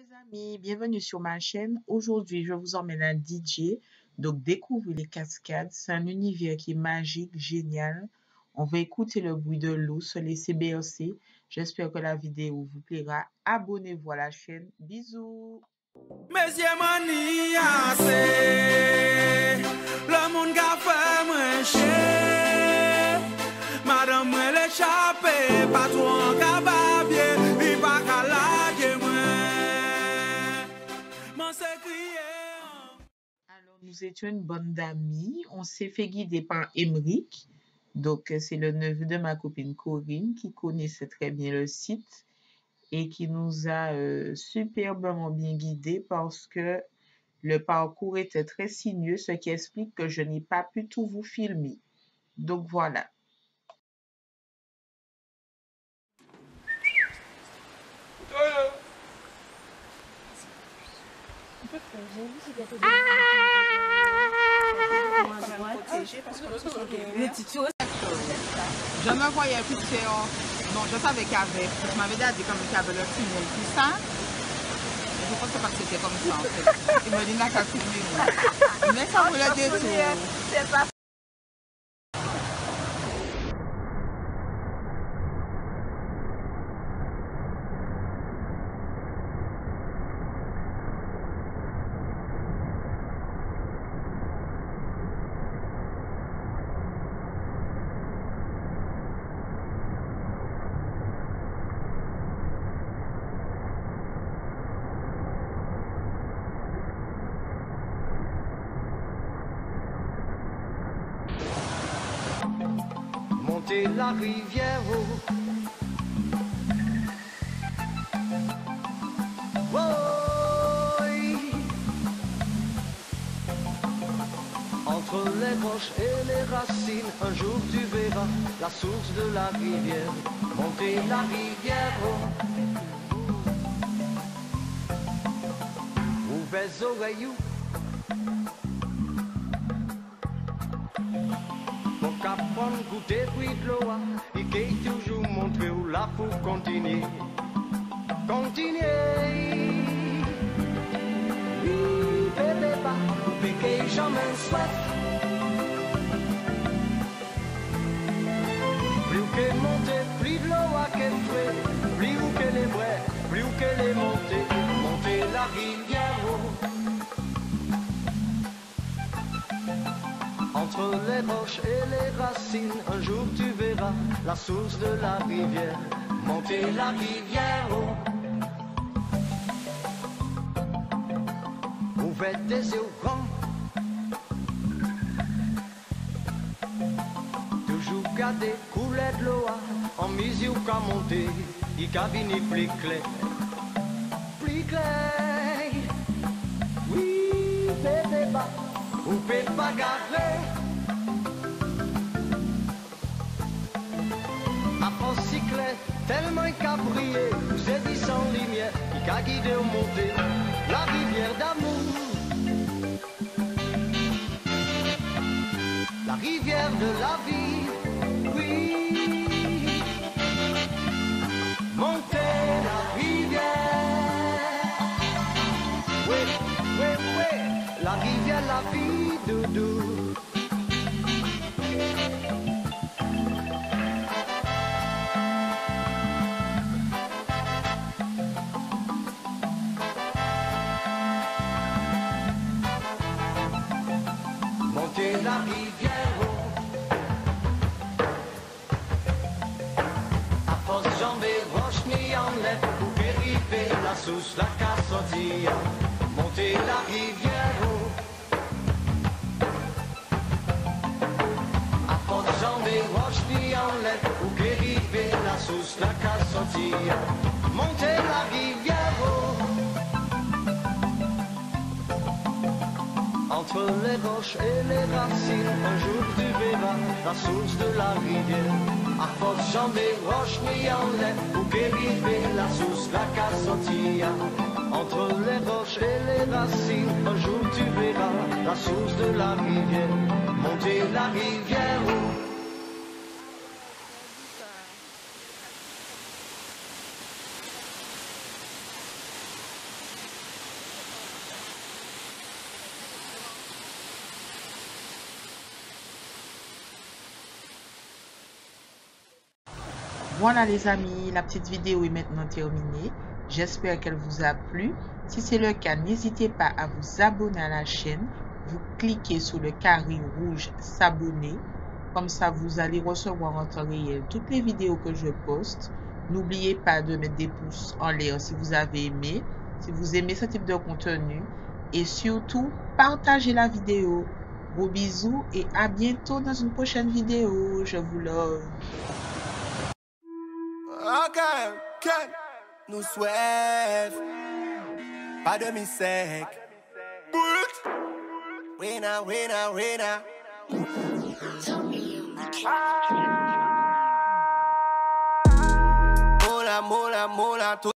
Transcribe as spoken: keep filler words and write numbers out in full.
les amis, bienvenue sur ma chaîne. Aujourd'hui, je vous emmène à D J. Donc, découvrez les cascades. C'est un univers qui est magique, génial. On va écouter le bruit de l'eau, se laisser bercer. J'espère que la vidéo vous plaira. Abonnez-vous à la chaîne. Bisous. Monsieur Mani assez, le monde qu'a fait moi chier. Madame moi l'échappé, pas trop en cababier, il pas qu'à laguer moi. M'en s'est crié. Alors, nous étions une bande d'amis. On s'est fait guider par Emric. Donc, euh, c'est le neveu de ma copine Corinne qui connaissait très bien le site et qui nous a euh, superbement bien guidés parce que le parcours était très sinueux, ce qui explique que je n'ai pas pu tout vous filmer. Donc voilà. Je me voyais fixer, bon, je savais qu'il y avait, je m'avais déjà dit comme qu'il y avait le tunnel, tout ça. Je pensais pas que c'était comme ça en fait. Il me dit n'a qu'à filmer. Mais ça voulait détour. Monter la rivière oh. Oui. Entre les roches et les racines, un jour tu verras la source de la rivière. Monter la rivière oh. Ouvrez les oreilles. Apprendre goûter puis de l'eau, il qui toujours montré où là pour continuer, continuer. Oui, bébé pas, ou piquer jamais souhaite. Plus qu'elle monte, plus de l'eau à qu'elle fait, plus où qu'elle est vraie, plus où qu'elle est montée, monter la rivière. Oh. Entre les roches et les racines, un jour tu verras la source de la rivière. Monter la rivière, oh. Ouvrez des yeux grands. Toujours garder couler de l'eau en mise ou qu'à monter, il cabine plus clair. Plus clair. Oui, bébé bas. Ou peut pas garder. À force cycler, tellement qu'a brillé, vous êtes dit sans lumière, qui a guidé au monter, la rivière d'amour. La rivière de la vie, oui. Monter la rivière. Oui, oui, oui. La rivière, la vie, doudou. Monter la rivière, oh. À force jambes et roches, ni en lèvres, pour vérifier la source, la casse sortir. Monter la rivière, oh. Des roches ni en l'air, ou qu'ériver la source, la casse sortir. Monter la rivière, oh. Entre les roches et les racines, un jour tu verras la source de la rivière. À force j'en des roches ni en l'air, ou qu'ériver la source, la casse sortir. Entre les roches et les racines, un jour tu verras la source de la rivière. Monter la rivière, oh. Voilà les amis, la petite vidéo est maintenant terminée. J'espère qu'elle vous a plu. Si c'est le cas, n'hésitez pas à vous abonner à la chaîne. Vous cliquez sur le carré rouge s'abonner. Comme ça, vous allez recevoir en temps réel toutes les vidéos que je poste. N'oubliez pas de mettre des pouces en l'air si vous avez aimé, si vous aimez ce type de contenu. Et surtout, partagez la vidéo. Gros bisous et à bientôt dans une prochaine vidéo. Je vous love. Ok, ok, nous souhaite pas de mi-sec. Winner, winner, winner. Mola, mola, mola,